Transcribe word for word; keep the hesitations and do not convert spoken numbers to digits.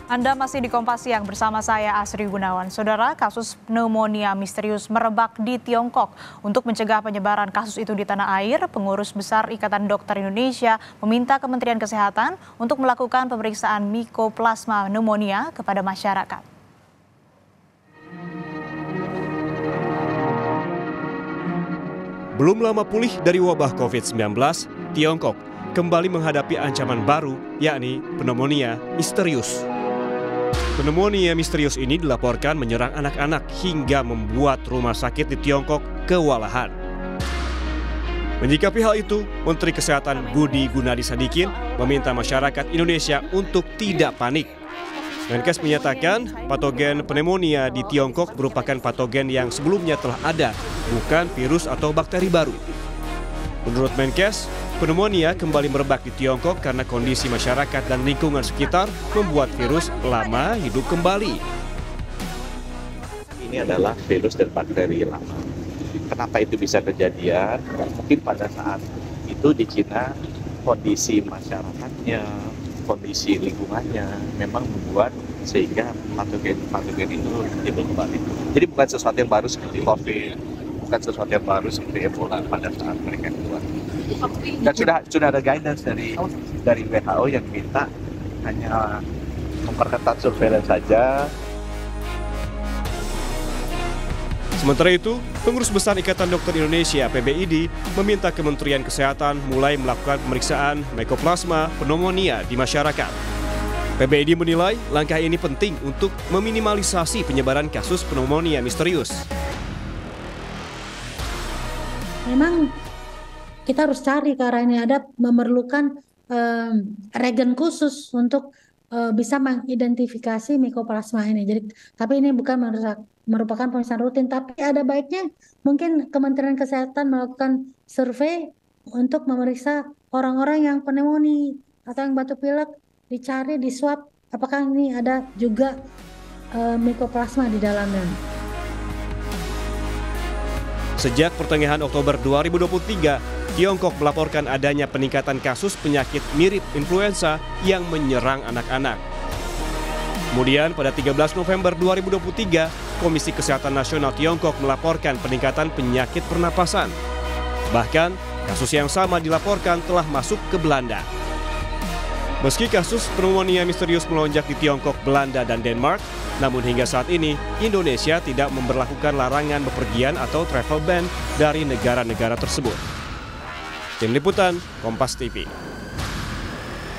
Anda masih di Kompas Siang bersama saya Asri Gunawan. Saudara, kasus pneumonia misterius merebak di Tiongkok. Untuk mencegah penyebaran kasus itu di tanah air, Pengurus Besar Ikatan Dokter Indonesia meminta Kementerian Kesehatan untuk melakukan pemeriksaan Mycoplasma pneumonia kepada masyarakat. Belum lama pulih dari wabah covid sembilan belas, Tiongkok kembali menghadapi ancaman baru, yakni pneumonia misterius. Pneumonia misterius ini dilaporkan menyerang anak-anak hingga membuat rumah sakit di Tiongkok kewalahan. Menyikapi hal itu, Menteri Kesehatan Budi Gunadi Sadikin meminta masyarakat Indonesia untuk tidak panik. Menkes menyatakan patogen pneumonia di Tiongkok merupakan patogen yang sebelumnya telah ada, bukan virus atau bakteri baru. Menurut Menkes, pneumonia kembali merebak di Tiongkok karena kondisi masyarakat dan lingkungan sekitar membuat virus lama hidup kembali. Ini adalah virus dan bakteri lama. Kenapa itu bisa kejadian? Mungkin pada saat itu di Cina kondisi masyarakatnya, kondisi lingkungannya memang membuat sehingga patogen-patogen itu timbul kembali. Jadi bukan sesuatu yang baru seperti COVID, bukan sesuatu yang baru seperti Ebola pada saat mereka keluar. Dan sudah sudah ada guidance dari dari W H O yang minta hanya memperketat surveillance saja. Sementara itu, Pengurus Besar Ikatan Dokter Indonesia P B I D meminta Kementerian Kesehatan mulai melakukan pemeriksaan Mycoplasma pneumonia di masyarakat. P B I D menilai langkah ini penting untuk meminimalisasi penyebaran kasus pneumonia misterius. Memang kita harus cari ke arah ini, ada memerlukan um, regen khusus untuk uh, bisa mengidentifikasi Mycoplasma ini. Jadi, tapi ini bukan merupakan pemeriksaan rutin, tapi ada baiknya mungkin Kementerian Kesehatan melakukan survei untuk memeriksa orang-orang yang pneumonia atau yang batuk pilek, dicari di swab apakah ini ada juga uh, Mycoplasma di dalamnya. Sejak pertengahan Oktober dua ribu dua puluh tiga, Tiongkok melaporkan adanya peningkatan kasus penyakit mirip influenza yang menyerang anak-anak. Kemudian pada tiga belas November dua ribu dua puluh tiga, Komisi Kesehatan Nasional Tiongkok melaporkan peningkatan penyakit pernapasan. Bahkan, kasus yang sama dilaporkan telah masuk ke Belanda. Meski kasus pneumonia misterius melonjak di Tiongkok, Belanda, dan Denmark, namun hingga saat ini Indonesia tidak memberlakukan larangan bepergian atau travel ban dari negara-negara tersebut. Tim Liputan, Kompas T V.